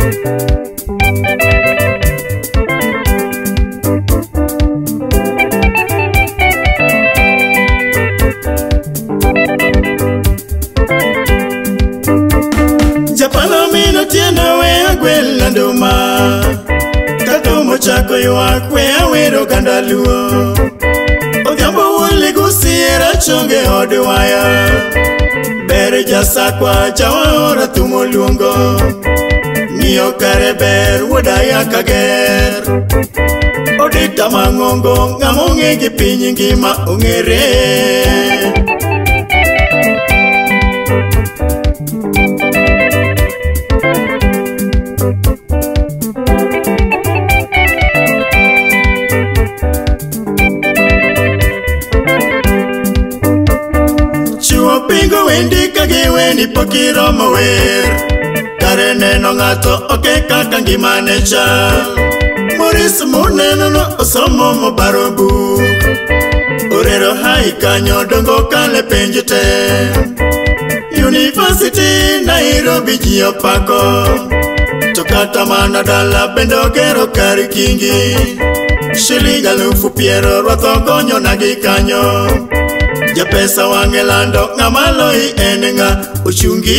Japano mino tienda wea gwel nduma Katomo chako yuak wea wero kandaluo Odhiambo wole gusiera chonge odwaya Bere jasakwa chawaora tumo luongo Ng'iyo kare ber wodaya kager Odita mang'ongo ng'among'e gi piny ngima ong'ere Pingo wendi kagi weni pokiro mower Kare neno ng'ato oke kaka ngimane chal Moris moneno no osomo mobaro buk Orero hai kanyo dongo kale penj te University Nairobi ji opako To kata mana dala bendo gero kari kingi Shilingi 50,000 rwatho gonyo nagi kanyo Ja pesa wangelando ng'amaloi en ng'a ochungi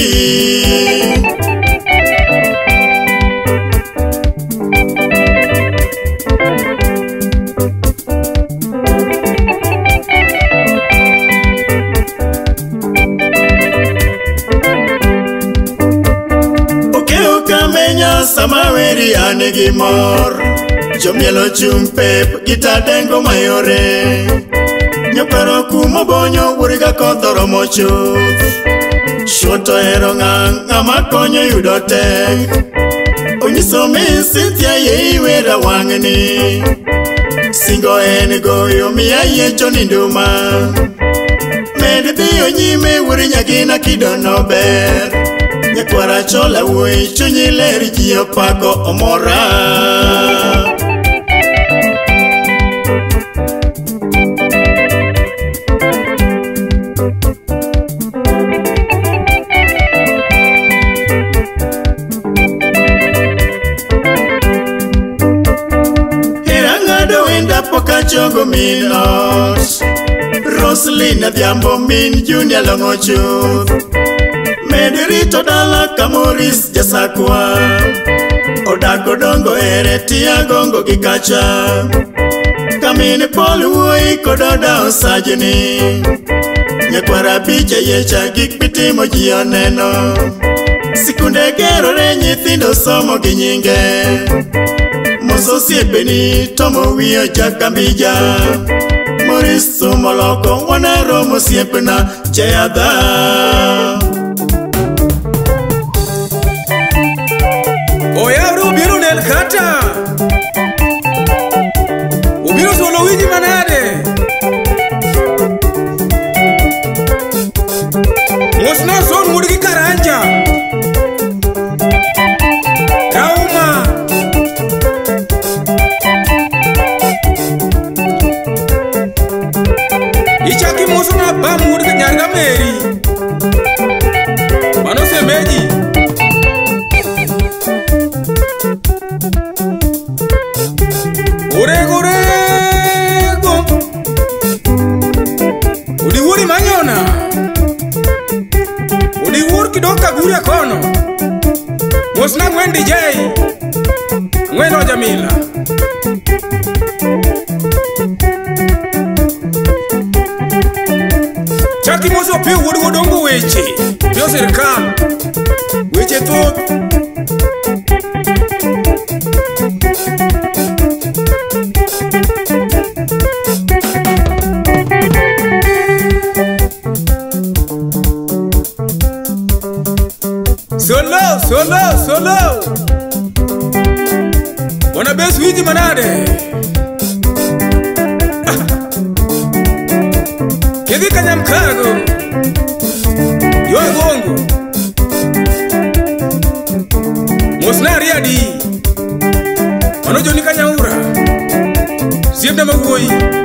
Okeo kamenya samaweri ane gimor Jomielo chumpep gitadengo mayore Nyopero kumo bonyo wuriga kothoro mochuth Shoto ero ng'ama konyo yudo tek Onyiso min Cynthia ye iwera wang'ni Singo en goyo miya yecho ni nduma Med dhiyo nyime wuri nyagina kidono ber Nyakwara chola wuoi chunyi ler ji opako omora Chongo minos Roslyn Adhiambo min Junior Longo chuth Medirito dala kamoris jasakwa Odako dongo ere tia gongo gikacha Kamine Paul wuoi kododa osajni Nyakwara bicha yecha gik pitimo ji oneno Sikunde gerore nyithindo somo gi nyinge Moso siepeni tomo wiyo jakambija Moris somoloko wana romo siepena jayadha Oya ubiru nel kata Ubiru solo wiji manade Mosna son murgi karanja Ichaki musu na bamu wuri ka nyarga meri Mano semeji Urego Udi wuri manyona Udi wuri kidoka guri akono Musna ngwen DJ Ngwen Oja Mila Chaki moso piu wudu wudongo weche Pio serikal Weche thoth Solo Wana bes wiji manade Kedi kanyam kago Yo gongo Mosna riadi Mano joni kanyaura Siemda magoi